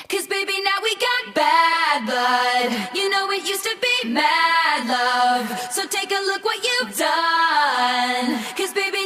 'Cause baby, now we got bad blood. You know it used to be mad love. So take a look what you've done. 'Cause baby,